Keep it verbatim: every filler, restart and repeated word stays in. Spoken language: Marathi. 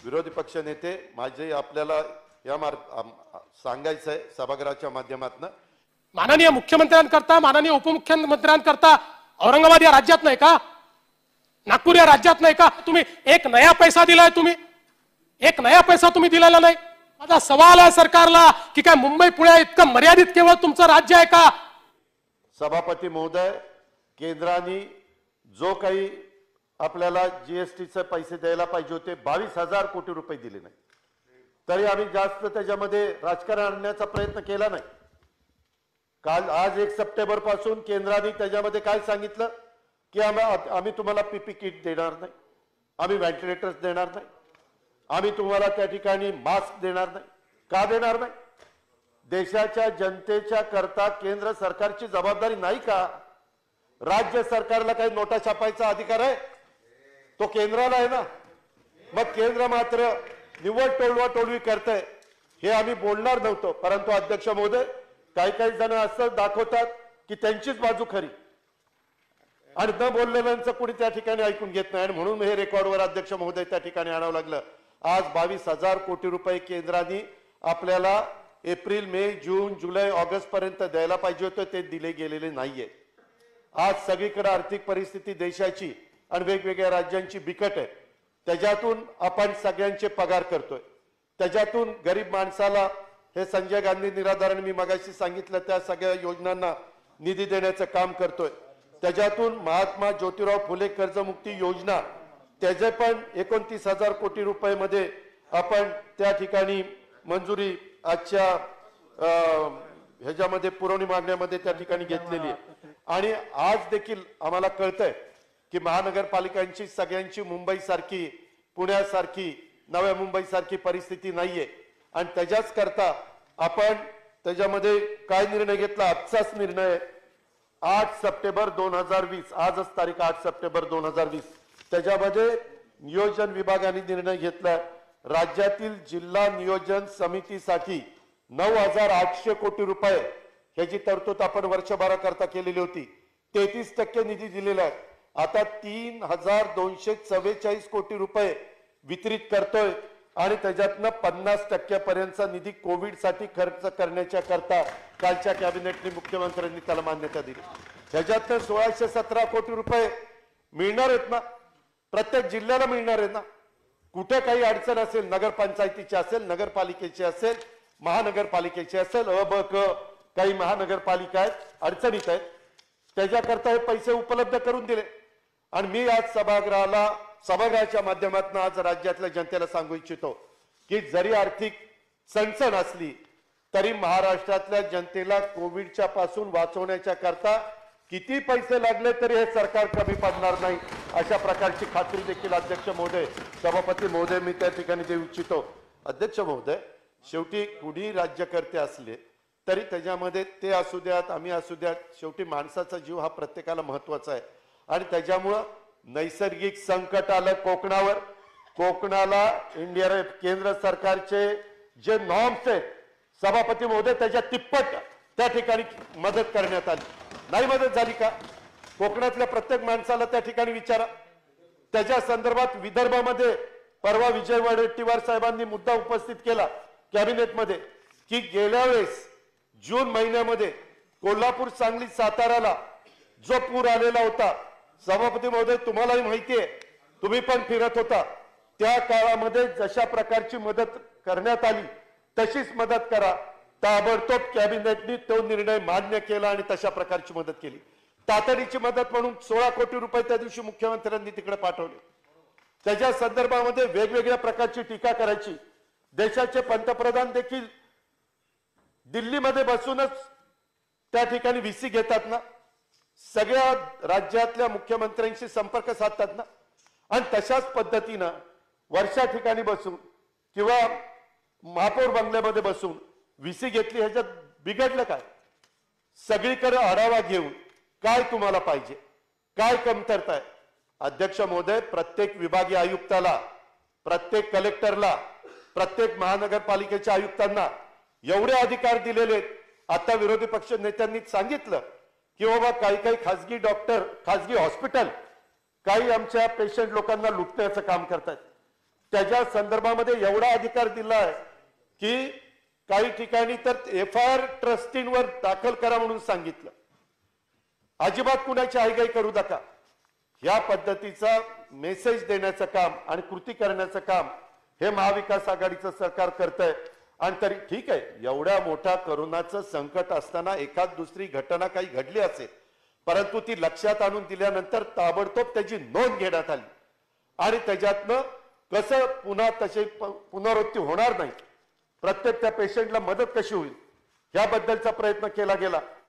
विरोधी पक्ष नेते माझे आपल्याला या मार्ग सांगायचं आहे सभागृहाच्या माध्यमातून, माननीय मुख्यमंत्र्यांकरता माननीय उपमुख्यमंत्र्यांकरता औरंगाबाद या राज्यात नाही का, नागपूर या राज्यात नाही का? तुम्ही एक नया पैसा दिलाय, तुम्ही एक नया पैसा तुम्ही दिलेला नाही। माझा सवाल आहे सरकारला की काय मुंबई पुणे इतकं मर्यादित केवळ तुमचं राज्य आहे का? सभापती महोदय, केंद्राने जो काही आपल्याला जीएसटीचे पैसे द्यायला पाहिजे होते बावीस हजार कोटी रुपये दिले नाही, तरी आम्ही जास्त त्याच्यामध्ये राजकारण आणण्याचा प्रयत्न केला नाही। काल आज एक सप्टेंबर पासून केंद्राने त्याच्यामध्ये काय सांगितलं की आम्ही तुम्हाला पीपी किट देणार नाही, आम्ही व्हेंटिलेटर्स देणार नाही, आम्ही तुम्हाला त्या ठिकाणी मास्क देणार नाही। का देणार नाही? देशाच्या जनतेच्या करता केंद्र सरकारची जबाबदारी नाही का? राज्य सरकारला काही नोटा छापायचा अधिकार आहे? तो केंद्राला आहे ना। मग केंद्र मात्र निव्वळ टोलवा टोलवी करतंय हे आम्ही बोलणार नव्हतो, परंतु अध्यक्ष महोदय काही काही जण असं दाखवतात की त्यांचीच बाजू खरी आणि न बोललेल्यांचं कोणी त्या ठिकाणी ऐकून घेत नाही, आणि म्हणून हे रेकॉर्डवर अध्यक्ष महोदय त्या ठिकाणी आणावं लागलं। आज बावीस हजार कोटी रुपये केंद्राने आपल्याला एप्रिल मे जून जुलै ऑगस्ट पर्यंत द्यायला पाहिजे होते, ते दिले गेलेले नाहीये। आज सगळीकडे आर्थिक परिस्थिती देशाची आणि वेगवेगळ्या राज्यांची बिकट आहे, त्याच्यातून आपण सगळ्यांचे पगार करतोय, त्याच्यातून गरीब माणसाला हे संजय गांधी निराधारण मी मगाशी सांगितलं त्या सगळ्या योजनांना निधी देण्याचं काम करतोय, त्याच्यातून महात्मा ज्योतिराव फुले कर्जमुक्ती योजना त्याचे पण एकोणतीस हजार कोटी रुपये मध्ये आपण त्या ठिकाणी मंजुरी आजच्या ह्याच्यामध्ये पुरवणी मागण्यामध्ये त्या ठिकाणी घेतलेली आहे। आणि आज देखील आम्हाला कळतंय की महानगरपालिकांची सगळ्यांची मुंबई सारखी पुण्यासारखी नव्या मुंबई सारखी परिस्थिती नाहीये, आणि त्याच्याच करता आपण त्याच्यामध्ये काय निर्णय घेतला? आजचाच निर्णय आठ सप्टेंबर दोन हजार वीस, आजच तारीख आठ सप्टेंबर दोन हजार वीस, त्याच्यामध्ये नियोजन विभागाने निर्णय घेतला राज्यातील जिल्हा नियोजन समितीसाठी नऊ हजार आठशे कोटी रुपये ह्याची तरतूद आपण वर्षभराकरता केलेली होती, तेहतीस टक्के निधी दिलेला आहे। आता तीन हजार दोनशे चव्वेचाळीस कोटी रुपये वितरित करतोय आणि त्याच्यातनं पन्नास टक्क्यापर्यंतचा निधी कोविड साठी खर्च करण्याच्या करता कालच्या कॅबिनेटने मुख्यमंत्र्यांनी त्याला मान्यता दिली। त्याच्यातनं सोळाशे सतरा कोटी रुपये मिळणार आहेत ना, प्रत्येक जिल्ह्याला मिळणार आहेत ना। कुठे काही अडचण असेल, नगरपंचायतीची असेल, नगरपालिकेची असेल, महानगरपालिकेची असेल, अ ब क काही महानगरपालिका आहेत अडचणीत आहेत, त्याच्याकरता हे पैसे उपलब्ध करून दिले। आणि मी आज सभागृहाला सभागृहाच्या माध्यमातून आज राज्यातल्या जनतेला सांगू इच्छितो की जरी आर्थिक चणचण असली तरी महाराष्ट्रातल्या जनतेला कोविडच्या पासून वाचवण्याच्या करता किती पैसे लागले तरी हे सरकार कमी पडणार नाही, अशा प्रकारची खात्री देखील अध्यक्ष महोदय सभापती महोदय मी त्या ठिकाणी देऊ इच्छितो। अध्यक्ष महोदय, शेवटी कुणी राज्यकर्ते असले तरी त्याच्यामध्ये ते असू द्यात आम्ही असू द्यात, शेवटी माणसाचा जीव हा प्रत्येकाला महत्वाचा आहे, आणि त्याच्यामुळं नैसर्गिक संकट आलं कोकणावर, कोकणाला इंडिया केंद्र सरकारचे जे नॉर्म्स आहेत सभापती महोदय त्याच्या तिप्पट त्या ठिकाणी मदत करण्यात आली, नाही मदत झाली का? कोकणातल्या प्रत्येक माणसाला त्या ठिकाणी विचारा। त्याच्या संदर्भात विदर्भामध्ये परवा विजय वडेट्टीवार साहेबांनी मुद्दा उपस्थित केला कॅबिनेटमध्ये की गेल्या वेळेस जून महिन्यामध्ये कोल्हापूर सांगली साताराला जो पूर आलेला होता, सभापती महोदय तुम्हालाही माहिती आहे, तुम्ही पण फिरत होता, त्या काळामध्ये जशा प्रकारची मदत करण्यात आली तशीच मदत करा। ताबडतोब कॅबिनेटने तो निर्णय मान्य केला आणि तशा प्रकारची मदत केली। तातडीची मदत म्हणून सोळा कोटी रुपये त्या दिवशी मुख्यमंत्र्यांनी तिकडे पाठवले। त्याच्या संदर्भामध्ये वेगवेगळ्या प्रकारची टीका करायची, देशाचे पंतप्रधान देखील दिल्लीमध्ये बसूनच त्या ठिकाणी व्हीसी घेतात ना, सगळ्या राज्यातल्या मुख्यमंत्र्यांशी संपर्क साधतात ना, आणि तशाच पद्धतीनं वर्षा ठिकाणी बसून किंवा महापौर बंगल्यामध्ये बसून व्हीसी घेतली, ह्याच्यात बिघडलं काय? सगळीकडे आढावा घेऊन काय तुम्हाला पाहिजे, काय कमतरता आहे? अध्यक्ष महोदय, प्रत्येक विभागीय आयुक्ताला, प्रत्येक कलेक्टरला, प्रत्येक महानगरपालिकेच्या आयुक्तांना एवढे अधिकार दिलेले आहेत। आता विरोधी पक्ष नेत्यांनी सांगितलं की बाबा काही काही खासगी डॉक्टर, खासगी हॉस्पिटल काही आमच्या पेशंट लोकांना लुटण्याचं काम करतात, त्याच्या संदर्भामध्ये एवढा अधिकार दिला आहे की काही ठिकाणी तर एफ आय आर ट्रस्टींवर दाखल करा म्हणून सांगितलं. अजिबात कुणाची आईगाई करू नका. या पद्धतीचा मेसेज देण्याचं काम आणि कृती करण्याचं काम हे महाविकास आघाडीचं सरकार करतंय. आणि तरी ठीक आहे, एवढ्या मोठ्या करोनाचं संकट असताना एखाद दुसरी घटना काही घडली असेल, परंतु ती लक्षात आणून दिल्यानंतर ताबडतोब त्याची नोंद घेण्यात आली आणि त्याच्यातनं कसं पुन्हा तसे पुनरावृत्ती होणार नाही, प्रत्येक त्या पेशंटला मदत कशी होईल याबद्दलचा प्रयत्न केला गेला.